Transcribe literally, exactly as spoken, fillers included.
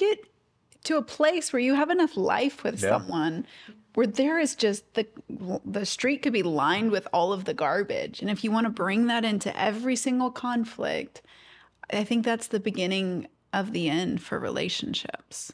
get to a place where you have enough life with Yeah. someone where there is just the the street could be lined with all of the garbage. And if you want to bring that into every single conflict, I think that's the beginning of the end for relationships.